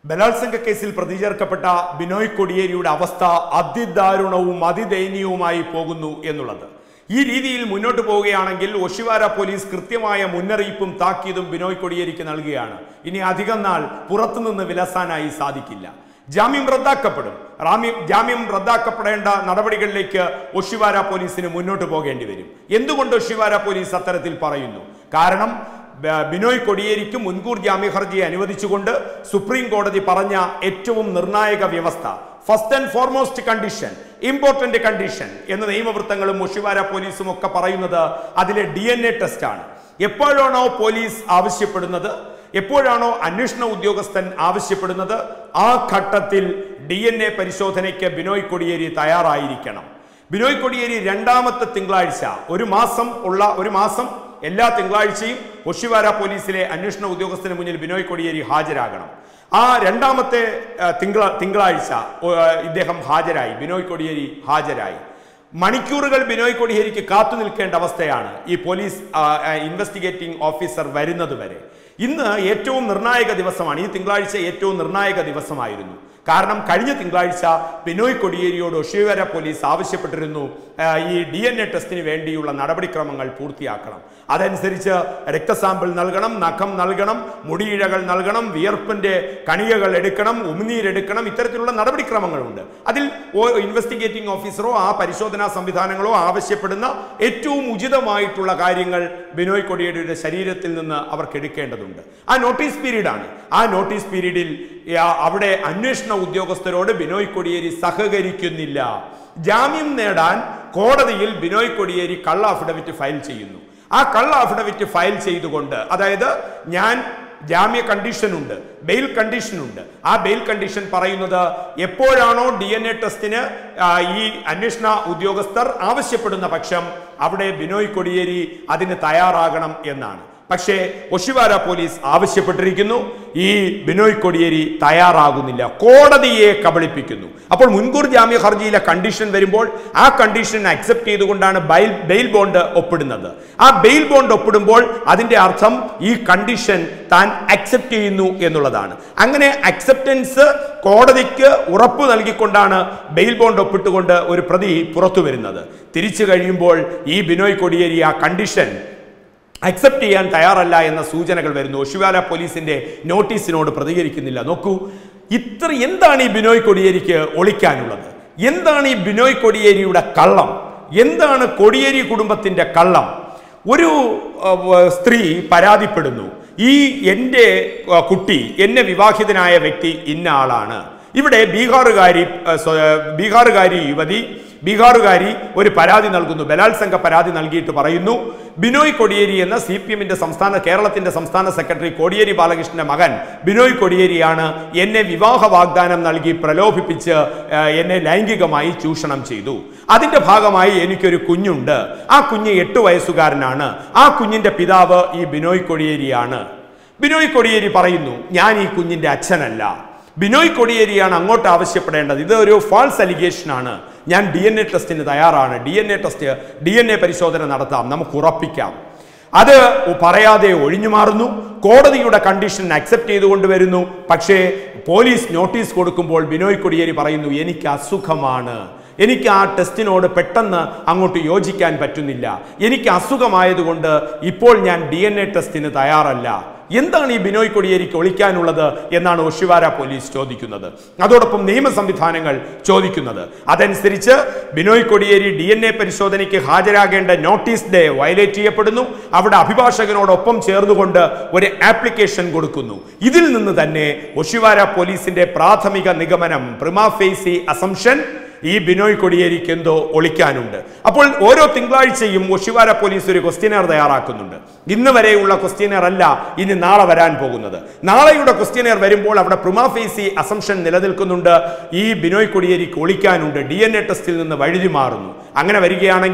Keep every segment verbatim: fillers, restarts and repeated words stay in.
ബലാത്സംഗ കേസിൽ പ്രതി ചേർക്കപ്പെട്ട ബിനോയ് കൊടിയേരിയുടെ അവസ്ഥ അതിദാരുണവും അതിദയനീയവുമായി പോകുന്നു എന്നുള്ളത്. ഈ രീതിയിൽ മുന്നോട്ട് പോവുകയാണെങ്കിൽ ഒഷിവാര പോലീസ് കൃത്യമായ മുന്നറിയിപ്പും താക്കീതും ബിനോയ് കൊടിയേരിക്ക് നൽകുകയാണ്. ഇനി അധികം നാൾ പുറത്തുനിന്ന് വിലസാനായി സാധിക്കില്ല. ജാമ്യം റദ്ദാക്കപ്പെടും. ജാമ്യം റദ്ദാക്കപ്പെടേണ്ട നടപടികളിലേക്ക് ഒഷിവാര പോലീസിന് മുന്നോട്ട് പോകേണ്ടി വരും. എന്തുകൊണ്ട് ഒഷിവാര പോലീസ് അത്തരത്തിൽ പറയുന്നു? കാരണം ബിനോയ് കൊടിയേരിക്ക് മുൻകൂർ ജാമ്യ ഹർജി അനുവദിച്ചുകൊണ്ട് സുപ്രീം കോടതി പറഞ്ഞ ഏറ്റവും നിർണായക വ്യവസ്ഥ, first and foremost condition, important condition എന്ന് നിയമവൃത്തങ്ങളും ഒഷിവാര പോലീസും ഒക്കെ പറയുന്നത് അതിലെ ഡി എൻ എ ടെസ്റ്റ് ആണ്. എപ്പോഴാണോ പോലീസ് ആവശ്യപ്പെടുന്നത്, എപ്പോഴാണോ അന്വേഷണ ഉദ്യോഗസ്ഥൻ ആവശ്യപ്പെടുന്നത്, ആ ഘട്ടത്തിൽ ഡി എൻ എ പരിശോധനയ്ക്ക് ബിനോയ് കൊടിയേരി തയ്യാറായിരിക്കണം. ബിനോയ് കൊടിയേരി രണ്ടാമത്തെ തിങ്കളാഴ്ച, ഒരു മാസം ഉള്ള ഒരു മാസം എല്ലാ തിങ്കളാഴ്ചയും ഒഷിവാര പോലീസിലെ അന്വേഷണ ഉദ്യോഗസ്ഥന് മുന്നിൽ ബിനോയ് കൊടിയേരി ഹാജരാകണം. ആ രണ്ടാമത്തെ തിങ്കള തിങ്കളാഴ്ച ഇദ്ദേഹം ഹാജരായി, ബിനോയ് കൊടിയേരി ഹാജരായി. മണിക്കൂറുകൾ ബിനോയ് കൊടിയേരിക്ക് കാത്തു നിൽക്കേണ്ട അവസ്ഥയാണ് ഈ പോലീസ് ഇൻവെസ്റ്റിഗേറ്റിംഗ് ഓഫീസർ വരുന്നത് വരെ. ഇന്ന് ഏറ്റവും നിർണായക ദിവസമാണ്. ഈ തിങ്കളാഴ്ച ഏറ്റവും നിർണായക ദിവസമായിരുന്നു. കാരണം കഴിഞ്ഞ തിങ്കളാഴ്ച ബിനോയ് കൊടിയേരിയോട് ഒഷിവാര പോലീസ് ആവശ്യപ്പെട്ടിരുന്നു ഈ ഡി എൻ എ ടെസ്റ്റിന് വേണ്ടിയുള്ള നടപടിക്രമങ്ങൾ പൂർത്തിയാക്കണം. അതനുസരിച്ച് രക്തസാമ്പിൾ നൽകണം, നഖം നൽകണം, മുടിയിഴകൾ നൽകണം, വിയർപ്പിന്റെ കണികകൾ എടുക്കണം, ഉമിനീരെടുക്കണം, ഇത്തരത്തിലുള്ള നടപടിക്രമങ്ങളുണ്ട്. അതിൽ ഇൻവെസ്റ്റിഗേറ്റിംഗ് ഓഫീസറോ ആ പരിശോധനാ സംവിധാനങ്ങളോ ആവശ്യപ്പെടുന്ന ഏറ്റവും ഉചിതമായിട്ടുള്ള കാര്യങ്ങൾ ബിനോയ് കൊടിയേരിയുടെ ശരീരത്തിൽ നിന്ന് അവർക്ക് എടുക്കേണ്ടതുണ്ട്. ആ നോട്ടീസ് പീരീഡാണ്. ആ നോട്ടീസ് പീരീഡിൽ അവിടെ അന്വേഷണ ഉദ്യോഗസ്ഥരോട് ബിനോയ് കൊടിയേരി സഹകരിക്കുന്നില്ല. ജാമ്യം നേടാൻ കോടതിയിൽ ബിനോയ് കൊടിയേരി കള്ള അഫിഡവിറ്റ് ഫയൽ ചെയ്യുന്നു. ആ കള്ള അഫിഡവിറ്റ് ഫയൽ ചെയ്തുകൊണ്ട്, അതായത് ഞാൻ ജാമ്യ കണ്ടീഷൻ ഉണ്ട്, ബെയിൽ കണ്ടീഷൻ ഉണ്ട്. ആ ബെയിൽ കണ്ടീഷൻ പറയുന്നത് എപ്പോഴാണോ ഡി എൻ എ ടെസ്റ്റിന് ഈ അന്വേഷണ ഉദ്യോഗസ്ഥർ ആവശ്യപ്പെടുന്ന പക്ഷം അവിടെ ബിനോയ് കൊടിയേരി അതിന് തയ്യാറാകണം എന്നാണ്. പക്ഷേ ഒഷിവാര പോലീസ് ആവശ്യപ്പെട്ടിരിക്കുന്നു, ഈ ബിനോയ് കൊടിയേരി തയ്യാറാകുന്നില്ല, കോടതിയെ കബളിപ്പിക്കുന്നു. അപ്പോൾ മുൻകൂർ ജാമ്യ ഹർജിയിലെ കണ്ടീഷൻ വരുമ്പോൾ ആ കണ്ടീഷൻ അക്സെപ്റ്റ് ചെയ്തുകൊണ്ടാണ് ബെയിൽ ബെയിൽ ബോണ്ട് ഒപ്പിടുന്നത്. ആ ബെയിൽ ബോണ്ട് ഒപ്പിടുമ്പോൾ അതിന്റെ അർത്ഥം ഈ കണ്ടീഷൻ താൻ അക്സെപ്റ്റ് ചെയ്യുന്നു എന്നുള്ളതാണ്. അങ്ങനെ അക്സെപ്റ്റൻസ് കോടതിക്ക് ഉറപ്പ് നൽകിക്കൊണ്ടാണ് ബെയിൽ ബോണ്ട് ഒപ്പിട്ടുകൊണ്ട് ഒരു പ്രതി പുറത്തു വരുന്നത്. തിരിച്ചു കഴിയുമ്പോൾ ഈ ബിനോയ് കൊടിയേരി ആ കണ്ടീഷൻ അക്സെപ്റ്റ് ചെയ്യാൻ തയ്യാറല്ല എന്ന സൂചനകൾ വരുന്നു. ഒഷിവാര പോലീസിന്റെ നോട്ടീസിനോട് പ്രതികരിക്കുന്നില്ല. നോക്കൂ, ഇത്ര എന്താണ് ഈ ബിനോയ് കൊടിയേരിക്ക് ഒളിക്കാനുള്ളത്? എന്താണ് ഈ ബിനോയ് കൊടിയേരിയുടെ കള്ളം? എന്താണ് കൊടിയേരി കുടുംബത്തിന്റെ കള്ളം? ഒരു സ്ത്രീ പരാതിപ്പെടുന്നു, ഈ എൻ്റെ കുട്ടി, എന്നെ വിവാഹിതനായ വ്യക്തി ഇന്ന ആളാണ്. ഇവിടെ ബീഹാറുകാരി ബീഹാറുകാരി യുവതി ബീഹാറുകാരി ഒരു പരാതി നൽകുന്നു, ബലാത്സംഗ പരാതി നൽകിയിട്ട് പറയുന്നു, ബിനോയ് കൊടിയേരി എന്ന സി പി എമ്മിന്റെ സംസ്ഥാന കേരളത്തിന്റെ സംസ്ഥാന സെക്രട്ടറി കോടിയേരി ബാലകൃഷ്ണന്റെ മകൻ ബിനോയ് കൊടിയേരിയാണ് എന്നെ വിവാഹ വാഗ്ദാനം നൽകി പ്രലോഭിപ്പിച്ച് എന്നെ ലൈംഗികമായി ചൂഷണം ചെയ്തു. അതിന്റെ ഭാഗമായി എനിക്കൊരു കുഞ്ഞുണ്ട്. ആ കുഞ്ഞ് എട്ട് വയസ്സുകാരനാണ്. ആ കുഞ്ഞിന്റെ പിതാവ് ഈ ബിനോയ് കൊടിയേരിയാണ്. ബിനോയ് കൊടിയേരി പറയുന്നു, ഞാൻ ഈ കുഞ്ഞിന്റെ അച്ഛനല്ല. ബിനോയ് കൊടിയേരിയാണ് അങ്ങോട്ട് ആവശ്യപ്പെടേണ്ടത്. ഇത് ഒരു ഫാൾസ് അലിഗേഷൻ ആണ്. ഞാൻ ഡി എൻ എ ടെസ്റ്റിന് തയ്യാറാണ്. D N A test D N A പരിശോധന നടത്താം, നമുക്ക് ഉറപ്പിക്കാം. അത് പറയാതെ ഒഴിഞ്ഞു മാറുന്നു. കോടതിയുടെ കണ്ടീഷൻ അക്സെപ്റ്റ് ചെയ്തുകൊണ്ട് വരുന്നു. പക്ഷേ പോലീസ് നോട്ടീസ് കൊടുക്കുമ്പോൾ ബിനോയ് കൊടിയേരി പറയുന്നു, എനിക്ക് അസുഖമാണ്, എനിക്ക് ആ ടെസ്റ്റിനോട് പെട്ടെന്ന് അങ്ങോട്ട് യോജിക്കാൻ പറ്റുന്നില്ല, എനിക്ക് അസുഖമായതുകൊണ്ട് ഇപ്പോൾ ഞാൻ ഡി എൻ എ ടെസ്റ്റിന് തയ്യാറല്ല. എന്താണ് ഈ ബിനോയ് കൊടിയേരിക്ക് ഒളിക്കാനുള്ളത് എന്നാണ് ഒഷിവാര പോലീസ് ചോദിക്കുന്നത്. അതോടൊപ്പം നിയമ സംവിധാനങ്ങൾ ചോദിക്കുന്നത്. അതനുസരിച്ച് Binoy Kodiyeri D N A പരിശോധനയ്ക്ക് ഹാജരാകേണ്ട നോട്ടീസ് ഡേ വയലേറ്റ് ചെയ്യപ്പെടുന്നു. അവിടെ അഭിഭാഷകനോടൊപ്പം ചേർന്നുകൊണ്ട് ഒരു ആപ്ലിക്കേഷൻ കൊടുക്കുന്നു. ഇതിൽ നിന്ന് തന്നെ ഒഷിവാര പോലീസിന്റെ പ്രാഥമിക നിഗമനം, പ്രിമാ ഫേസി അസംഷൻ, ഈ ബിനോയ് കൊടിയേരിക്ക് എന്തോ ഒളിക്കാനുണ്ട്. അപ്പോൾ ഓരോ തിങ്കളാഴ്ചയും ഒഷിവാര പോലീസ് ഒരു ക്വസ്റ്റ്യനർ തയ്യാറാക്കുന്നുണ്ട്. ഇന്ന് വരെയുള്ള ക്വസ്റ്റ്യനർ അല്ല ഇനി നാളെ വരാൻ പോകുന്നത്. നാളെയുടെ ക്വസ്റ്റ്യനർ വരുമ്പോൾ അവിടെ പ്രിമാ ഫേസി അസംഷൻ നിലനിൽക്കുന്നുണ്ട്, ഈ ബിനോയ് കൊടിയേരിക്ക് ഒളിക്കാനുണ്ട്, ഡി എൻ എ ടെസ്റ്റിൽ നിന്ന് വഴുതി മാറുന്നു. അങ്ങനെ വരികയാണെങ്കിൽ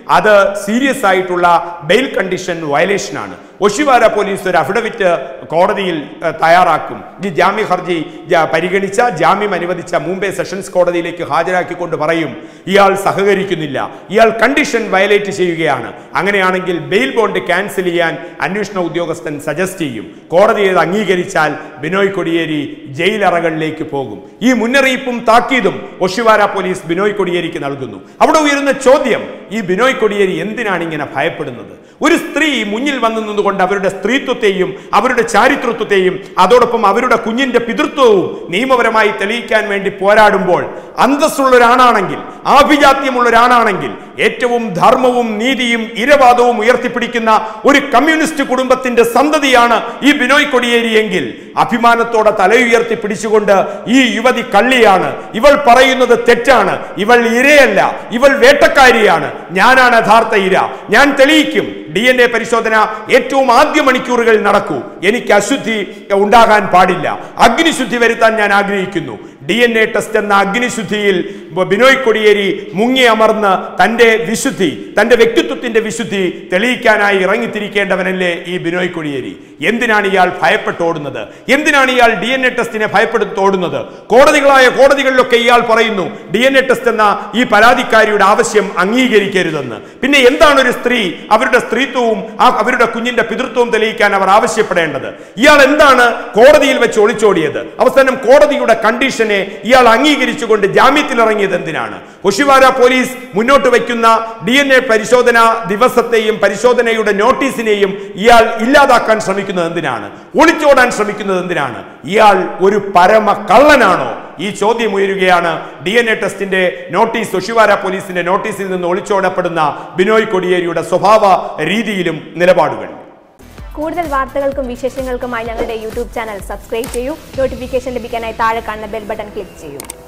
അത് സീരിയസ് ആയിട്ടുള്ള ബെയിൽ കണ്ടീഷൻ വയലേഷനാണ്. ഒഷിവാര പോലീസ് ഒരു അഫിഡവിറ്റ് കോടതിയിൽ തയ്യാറാക്കും. ഈ ജാമ്യ ഹർജി പരിഗണിച്ച ജാമ്യം അനുവദിച്ച മുംബൈ സെഷൻസ് കോടതിയിലേക്ക് ഹാജരാക്കിക്കൊണ്ട് പറയും ഇയാൾ സഹകരിക്കുന്നില്ല, ഇയാൾ കണ്ടീഷൻ വയലേറ്റ് ചെയ്യുകയാണ്. അങ്ങനെയാണെങ്കിൽ ബെയിൽ ബോണ്ട് ക്യാൻസൽ ചെയ്യാൻ അന്വേഷണ ഉദ്യോഗസ്ഥൻ സജസ്റ്റ് ചെയ്യും. കോടതി ഇത് അംഗീകരിച്ചാൽ ബിനോയ് കൊടിയേരി ജയിലറകളിലേക്ക് പോകും. ഈ മുന്നറിയിപ്പും താക്കീതും ഒഷിവാര പോലീസ് ബിനോയ് കൊടിയേരിക്ക് നൽകുന്നു. അവിടെ ഉയരുന്ന ചോദ്യം, ഈ ബിനോയ് കൊടിയേരി എന്തിനാണ് ഇങ്ങനെ ഭയപ്പെടുന്നത്? ഒരു സ്ത്രീ മുന്നിൽ വന്നു നിന്നുകൊണ്ട് അവരുടെ സ്ത്രീത്വത്തെയും അവരുടെ ചാരിത്രത്വത്തെയും അതോടൊപ്പം അവരുടെ കുഞ്ഞിന്റെ പിതൃത്വവും നിയമപരമായി തെളിയിക്കാൻ വേണ്ടി പോരാടുമ്പോൾ അന്തസ്സുള്ള ഒരാണാണെങ്കിൽ, ആഭിജാത്യമുള്ള ഒരാണാണെങ്കിൽ, ഏറ്റവും ധർമ്മവും നീതിയും ഇരവാദവും ഉയർത്തിപ്പിടിക്കുന്ന ഒരു കമ്മ്യൂണിസ്റ്റ് കുടുംബത്തിന്റെ സന്തതിയാണ് ഈ ബിനോയ് കൊടിയേരി എങ്കിൽ അഭിമാനത്തോടെ തലയുയർത്തി പിടിച്ചുകൊണ്ട് ഈ യുവതി കള്ളിയാണ്, ഇവൾ പറയുന്നത് തെറ്റാണ്, ഇവൾ ഇരയല്ല, ഇവൾ വേട്ടക്കാരിയാണ്, ഞാനാണ് യഥാർത്ഥ ഇര, ഞാൻ തെളിയിക്കും, ഡി എൻ എ പരിശോധന ഏറ്റവും ആദ്യ മണിക്കൂറുകൾ നടക്കൂ, എനിക്ക് അശുദ്ധി ഉണ്ടാകാൻ പാടില്ല, അഗ്നിശുദ്ധി വരുത്താൻ ഞാൻ ആഗ്രഹിക്കുന്നു. ഡി എൻ എ ടെസ്റ്റ് എന്ന അഗ്നിശുദ്ധിയിൽ ബിനോയ് കൊടിയേരി മുങ്ങി അമർന്ന് തന്റെ വിശുദ്ധി, തന്റെ വ്യക്തിത്വത്തിന്റെ വിശുദ്ധി തെളിയിക്കാനായി ഇറങ്ങിത്തിരിക്കേണ്ടവനല്ലേ ഈ ബിനോയ് കൊടിയേരി? എന്തിനാണ് ഇയാൾ ഭയപ്പെട്ടോടുന്നത്? എന്തിനാണ് ഇയാൾ ഡി എൻ എ ടെസ്റ്റിനെ ഭയപ്പെടുത്തോടുന്നത്? കോടതികളായ കോടതികളിലൊക്കെ ഇയാൾ പറയുന്നു ഡി എൻ എ ടെസ്റ്റ് എന്ന ഈ പരാതിക്കാരിയുടെ ആവശ്യം അംഗീകരിക്കരുതെന്ന്. പിന്നെ എന്താണ് ഒരു സ്ത്രീ അവരുടെ സ്ത്രീത്വവും അവരുടെ കുഞ്ഞിന്റെ പിതൃത്വവും തെളിയിക്കാൻ അവർ ആവശ്യപ്പെടേണ്ടത്? ഇയാൾ എന്താണ് കോടതിയിൽ വെച്ച് ഒളിച്ചോടിയത്? അവസാനം കോടതിയുടെ കണ്ടീഷനെ ഇയാൾ അംഗീകരിച്ചുകൊണ്ട് ജാമ്യത്തിൽ ഇറങ്ങിയത് എന്തിനാണ്? ഒഷിവാര പോലീസ് മുന്നോട്ട് വയ്ക്കുന്ന ഡി എൻ എ പരിശോധന ദിവസത്തെയും പരിശോധനയുടെ നോട്ടീസിനെയും ഇയാൾ ഇല്ലാതാക്കാൻ ശ്രമിക്കുന്നത് എന്തിനാണ്? ഒളിച്ചോടാൻ ശ്രമിക്കുന്നത് എന്തിനാണ്? ഇയാൾ ഒരു പരമ കള്ളനാണോ? ഈ ചോദ്യം ഉയരുകയാണ്. ഡി എൻ എ ടെസ്റ്റിന്റെ നോട്ടീസ്, ഒഷിവാര പോലീസിന്റെ നോട്ടീസിൽ നിന്ന് ഒളിച്ചോടപ്പെടുന്ന ബിനോയ് കൊടിയേരിയുടെ സ്വഭാവ രീതിയിലും നിലപാടുകൾ. കൂടുതൽ വാർത്തകൾക്കും വിശേഷങ്ങൾക്കുമായി ഞങ്ങളുടെ യൂട്യൂബ് ചാനൽ സബ്സ്ക്രൈബ് ചെയ്യൂ. നോട്ടിഫിക്കേഷൻ ലഭിക്കാനായി താഴെ കാണുന്ന ബെൽ ബട്ടൺ ക്ലിക്ക് ചെയ്യൂ.